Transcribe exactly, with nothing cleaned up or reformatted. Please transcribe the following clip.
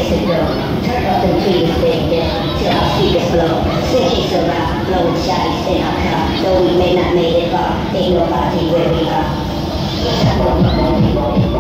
makes it go. Turn up them tweeters, baby, till our speakers blow. Switches around, blowing shots in our car. Though we may not make it far, ain't nobody where we are.